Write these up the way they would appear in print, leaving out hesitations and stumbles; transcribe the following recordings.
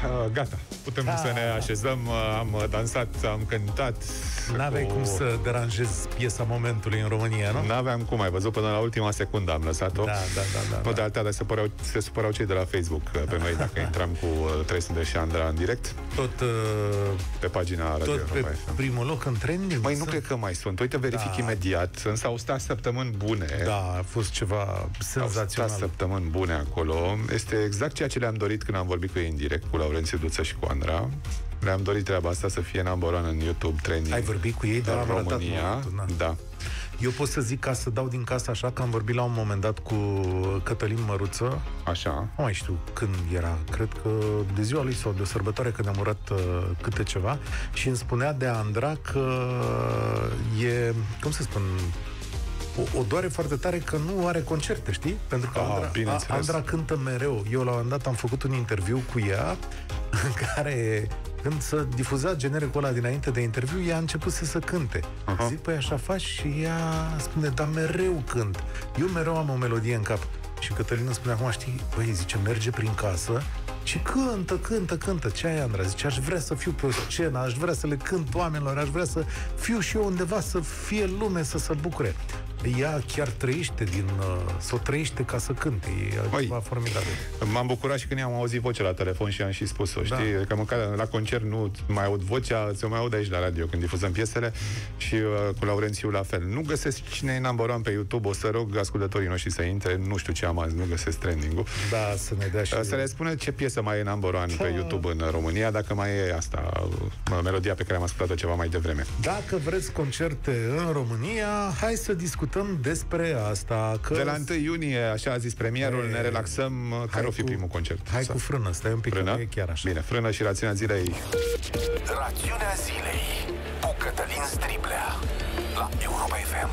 Gata, putem să ne așezăm. Am dansat, am cântat. N-aveai cum să deranjezi piesa momentului în România, nu? N-aveam cum, ai văzut, până la ultima secundă am lăsat-o. Da. Nu de alta, dar se supărau cei de la Facebook pe noi dacă intram cu 300 de Șandra în direct. Tot pe pagina Radio tot Europa pe FM. primul loc în trending. Măi, nu cred că mai sunt. Uite, verific imediat. Însă au stat săptămâni bune. Da, a fost ceva senzațional. Au stat săptămâni bune acolo. Este exact ceea ce le-am dorit când am vorbit cu ei în direct, cu Laurențiu Duță și cu Andra. Le-am dorit treaba asta, să fie number one în YouTube trending. Ai vorbit cu ei, dar am arătat România. Da. Eu pot să zic, ca să dau din casă așa, că am vorbit la un moment dat cu Cătălin Măruță. Așa. Nu mai știu când era, cred că de ziua lui sau de o sărbătoare, când am urat câte ceva, și îmi spunea de Andra că e, cum să spun, o doare foarte tare că nu are concerte, știi? Pentru că Andra cântă mereu. Eu la un moment dat am făcut un interviu cu ea în care, când să difuza genericul ăla dinainte de interviu, ea a început să cânte. Zic, păi așa faci? Și ea spune, dar mereu cânt. Eu mereu am o melodie în cap. Și Cătălin îmi spune acum, știi, băi, zice, merge prin casă și cântă. Ce ai, Andra? Zice, aș vrea să fiu pe o scenă, aș vrea să le cânt oamenilor, aș vrea să fiu și eu undeva, să fie lume, să se bucure. Ea chiar trăiește să o trăiește ca să cânte. E ceva formidabil. M-am bucurat și când am auzit vocea la telefon și am și spus-o, știi? Că măcar la concert nu mai aud vocea, se mai aud aici la radio când difuzăm piesele și cu Laurențiu la fel. Nu găsesc cine e number one pe YouTube, o să rog ascultătorii noștri să intre, nu știu ce am azi, nu găsesc trending-ul. Da, să ne dea și... Să le spună ce piesă mai e number one pe YouTube în România, dacă mai e asta, melodia pe care am ascultat-o ceva mai devreme. Dacă vreți concerte în România, hai să discutăm despre asta. Că... De la 1 iunie, așa a zis premierul, ne relaxăm. Care o fi primul concert? Hai cu frână, stai un pic, frână? E chiar așa. Bine, frână și rațiunea zilei. Rațiunea zilei cu Cătălin Striblea la Europa FM.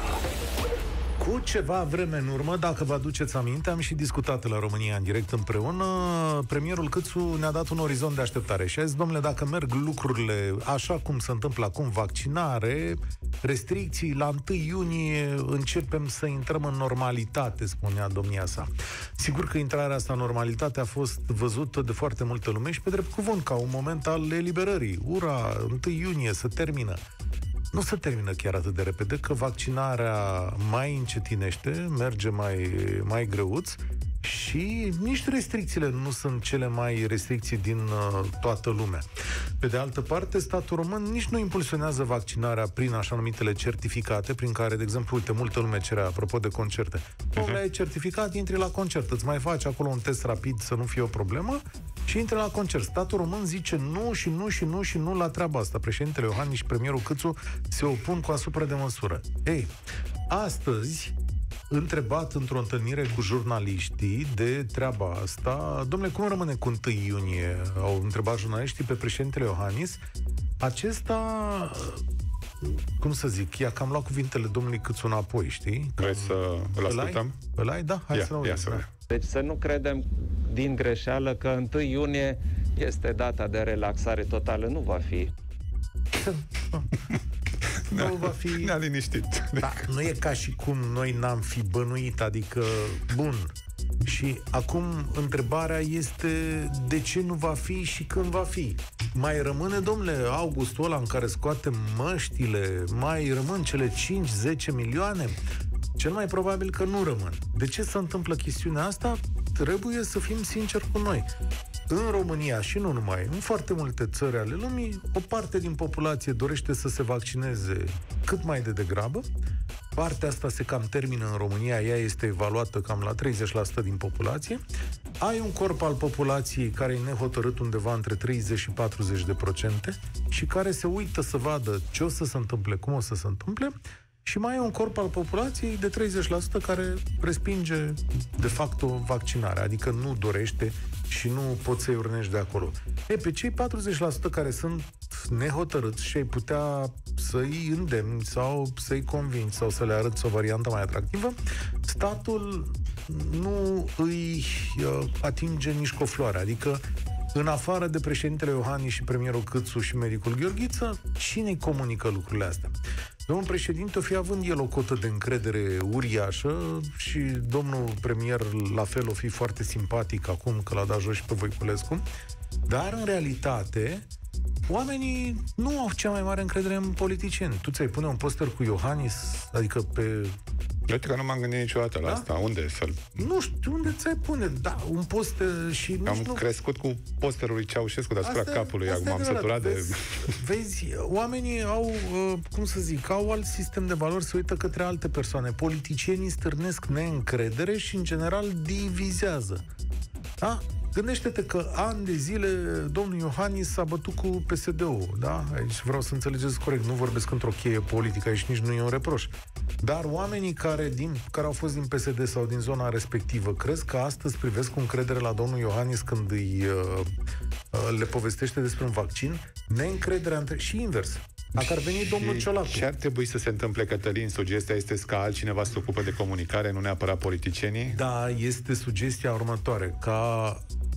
Cu ceva vreme în urmă, dacă vă aduceți aminte, am și discutat la România în direct împreună. Premierul Câțu ne-a dat un orizont de așteptare și a zis, domnule, dacă merg lucrurile așa cum se întâmplă acum, vaccinare, restricții, la 1 iunie începem să intrăm în normalitate, spunea domnia sa. Sigur că intrarea asta în normalitate a fost văzută de foarte multă lume și pe drept cuvânt ca un moment al eliberării. Ura, 1 iunie se termină. Nu se termină chiar atât de repede, că vaccinarea mai încetinește, merge mai greuț și nici restricțiile nu sunt cele mai restricții din toată lumea. Pe de altă parte, statul român nici nu impulsionează vaccinarea prin așa numitele certificate, prin care, de exemplu, uite, multă lume cerea, apropo de concerte. Dom'le, ai certificat, intri la concert, îți mai faci acolo un test rapid să nu fie o problemă și intri la concert. Statul român zice nu la treaba asta. Președintele Iohannis și premierul Câțu se opun cu asupra de măsură. Ei, astăzi, întrebat într-o întâlnire cu jurnaliștii de treaba asta, dom'le, cum rămâne cu 1 iunie? Au întrebat jurnaliștii pe președintele Iohannis. Acesta, cum să zic, i-a cam luat cuvintele domnului Câțu înapoi, știi? Vrei să îl ascultăm? Îl ai? Da, hai să-l auzim. Deci să nu credem din greșeală că 1 iunie este data de relaxare totală. Nu va fi. Nu va fi... Ne-a liniștit. Da, nu e ca și cum noi n-am fi bănuit, adică, bun. Și acum întrebarea este de ce nu va fi și când va fi. Mai rămâne, domnule, augustul ăla în care scoatem măștile, mai rămân cele 5-10 milioane? Cel mai probabil că nu rămân. De ce se întâmplă chestiunea asta? Trebuie să fim sinceri cu noi. În România și nu numai, în foarte multe țări ale lumii, o parte din populație dorește să se vaccineze cât mai de degrabă. Partea asta se cam termină în România, ea este evaluată cam la 30% din populație. Ai un corp al populației care e nehotărât undeva între 30 și 40% și care se uită să vadă ce o să se întâmple, cum o să se întâmple. Și mai e un corp al populației de 30% care respinge de fapt o vaccinare, adică nu dorește și nu poți să-i urnești de acolo. Pe cei 40% care sunt nehotărâți și ai putea să-i îndemni sau să-i convingi sau să le arăți o variantă mai atractivă, statul nu îi atinge nici cu o floare, adică în afară de președintele Iohannis și premierul Câțu și medicul Gheorghiță, cine-i comunică lucrurile astea? Domnul președinte o fi având el o cotă de încredere uriașă și domnul premier la fel o fi foarte simpatic acum că l-a dat jos și pe Voiculescu, Dar, în realitate, oamenii nu au cea mai mare încredere în politicieni. Tu ți-ai pune un poster cu Iohannis, adică pe... Uite că nu m-am gândit niciodată la asta. Unde să-l... Nu știu, unde ți-ai pune? Da, un poster și... Am crescut cu posterul lui Ceaușescu deasupra capului. Acum am săturat de... Vezi, oamenii au, cum să zic, au alt sistem de valori, se uită către alte persoane. Politicienii stârnesc neîncredere și, în general, divizează. Da? Gândește-te că ani de zile domnul Iohannis s-a bătut cu PSD-ul, da? Aici vreau să înțelegeți corect, nu vorbesc într-o cheie politică, aici nici nu e un reproș. Dar oamenii care au fost din PSD sau din zona respectivă, crezi că astăzi privesc cu încredere la domnul Iohannis când le povestește despre un vaccin? Neîncrederea și invers. Dacă ar veni domnul Ciolacu. Ce ar trebui să se întâmple, Cătălin? Sugestia este ca altcineva să se ocupe de comunicare, nu neapărat politicienii? Da, este sugestia următoare, ca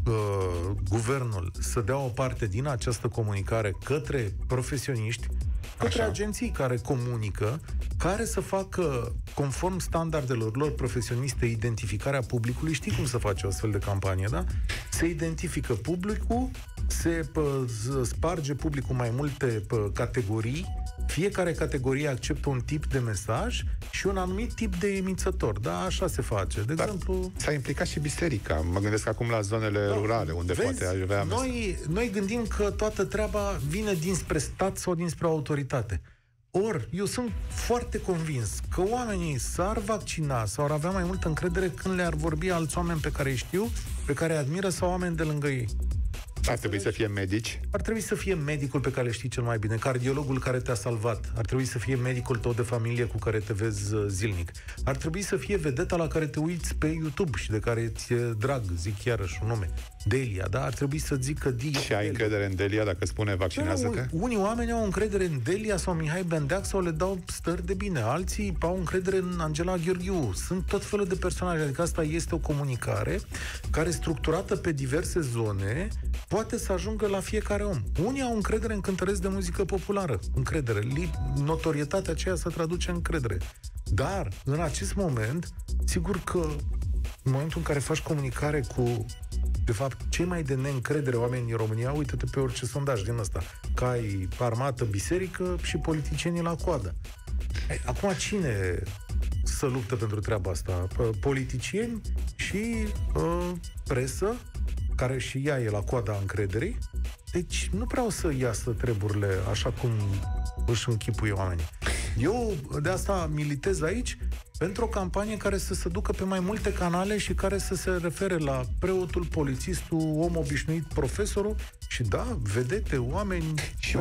guvernul să dea o parte din această comunicare către profesioniști, către agenții care comunică, care să facă, conform standardelor lor profesioniste, identificarea publicului. Știi cum să face o astfel de campanie, da? Se identifică publicul, se sparge publicul mai multe categorii, fiecare categorie acceptă un tip de mesaj și un anumit tip de emițător. Da, așa se face. De exemplu... S-a implicat și biserica. Mă gândesc acum la zonele rurale, unde poate avea... Noi gândim că toată treaba vine dinspre stat sau dinspre autoritate. Ori, eu sunt foarte convins că oamenii s-ar vaccina sau ar avea mai multă încredere când le-ar vorbi alți oameni pe care îi știu, pe care îi admiră sau oameni de lângă ei. Ar trebui să fie medici? Ar trebui să fie medicul pe care le știi cel mai bine, cardiologul care te-a salvat. Ar trebui să fie medicul tău de familie cu care te vezi zilnic. Ar trebui să fie vedeta la care te uiți pe YouTube și de care ți-e drag, zic iarăși un nume. Delia, da? Ar trebui să zic că Și ai încredere în Delia dacă spune vaccinează-te? Unii oameni au încredere în Delia sau Mihai Bendeac sau le dau stări de bine. Alții au încredere în Angela Gheorghiu. Sunt tot felul de personaje. Adică asta este o comunicare care, structurată pe diverse zone, poate să ajungă la fiecare om. Unii au încredere în cântăreți de muzică populară. Încredere. Notorietatea aceea se traduce în încredere. Dar, în acest moment, sigur că în momentul în care faci comunicare cu, de fapt, cei mai de neîncredere oameni în România, uite-te pe orice sondaj din ăsta, că ai armată, biserică și politicienii la coadă. Acum, cine să luptă pentru treaba asta? Politicieni și presă, care și ea e la coada încrederii. Deci nu prea o să iasă treburile așa cum își închipuie oamenii. Eu de asta militez aici pentru o campanie care să se ducă pe mai multe canale și care să se refere la preotul, polițistul, om obișnuit, profesorul și da, vedete, oameni...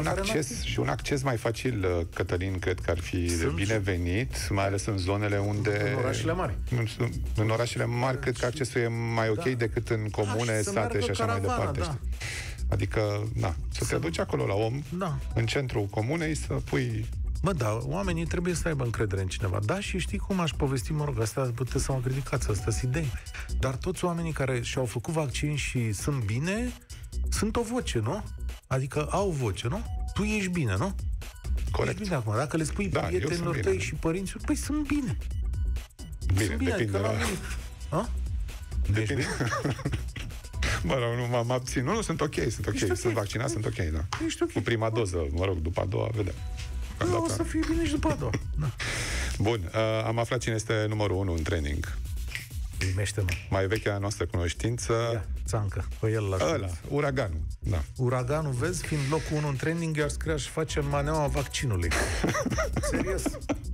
Și un acces mai facil, Cătălin, cred că ar fi binevenit, mai ales în zonele unde... În orașele mari. În orașele mari, cred că accesul e mai ok decât în comune, sate și așa mai departe. Da. Adică, să te duci acolo la om, în centrul comunei, să pui... Bă, da, oamenii trebuie să aibă încredere în cineva. Da, și știi cum aș povesti, mă rog, astea puteți să mă criticați, astea sunt idei. Dar toți oamenii care și-au făcut vaccin și sunt bine, sunt o voce, nu? Adică au voce, nu? Tu ești bine, nu? Corect. Ești bine acum. Dacă le spui prietenilor tăi și părinților, păi sunt bine. Bine, depinde. Adică depinde. Bă, nu m-am abțin. Nu, sunt ok. Sunt vaccinat, sunt ok, da. Cu prima doză, mă rog, după a doua, vedem. O să fie bine și după a doua. Bun, am aflat cine este numărul 1 în training. Primește-mă. Mai vechea noastră cunoștință. Ia, Țancă, pe el la ăla, Uraganul. Da. Uraganul, vezi, fiind locul 1 în training, eu ar scrie și face maneaua vaccinului. Serios.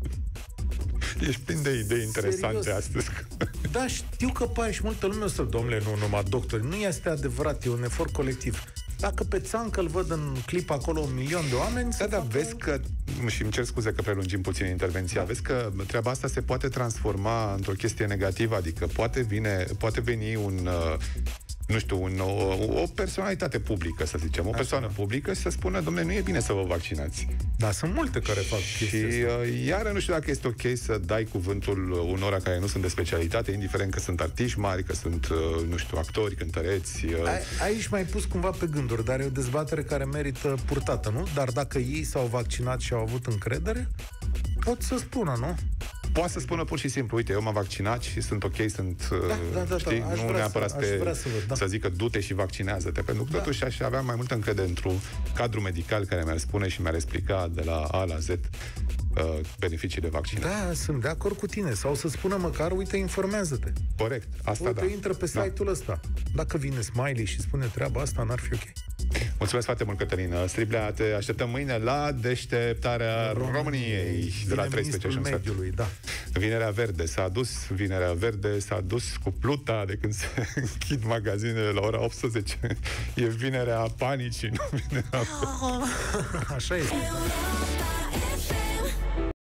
Ești plin de idei interesante astăzi. Da, știu că pare și multă lume o să, domnule, nu numai doctori. Nu este adevărat, e un efort colectiv. Dacă pe Țancă îl văd în clip acolo 1 milion de oameni... Da, vezi că, și îmi cer scuze că prelungim puțin intervenția, vezi că treaba asta se poate transforma într-o chestie negativă, adică poate veni o personalitate publică, să zicem, o persoană publică și să spună, dom'le, nu e bine să vă vaccinați. Da, sunt multe care fac chestia asta. Și iară nu știu dacă este ok să dai cuvântul unora care nu sunt de specialitate, indiferent că sunt artiști mari, că sunt, actori, cântăreți. Aici m-ai pus cumva pe gânduri, dar e o dezbatere care merită purtată, nu? Dar dacă ei s-au vaccinat și au avut încredere, pot să spună, nu? Poate să spună pur și simplu, uite, eu m-am vaccinat și sunt ok, sunt, știi, nu neapărat să zică du-te și vaccinează-te, pentru că totuși aș avea mai multă încredere într-un cadru medical care mi-ar spune și mi-ar explica de la A la Z beneficiile vaccinării. Da, sunt de acord cu tine. Sau să spună măcar, uite, informează-te. Corect, asta uite, intră pe site-ul ăsta. Dacă vine Smiley și spune treaba asta, n-ar fi ok. Mulțumesc foarte mult, Cătălin Striblea. Te așteptăm mâine la Deșteptarea României de la 13 mediului, da. Vinerea Verde s-a dus cu pluta de când se închid magazinele la ora 18. E vinerea panicii, nu vinerea... Așa este.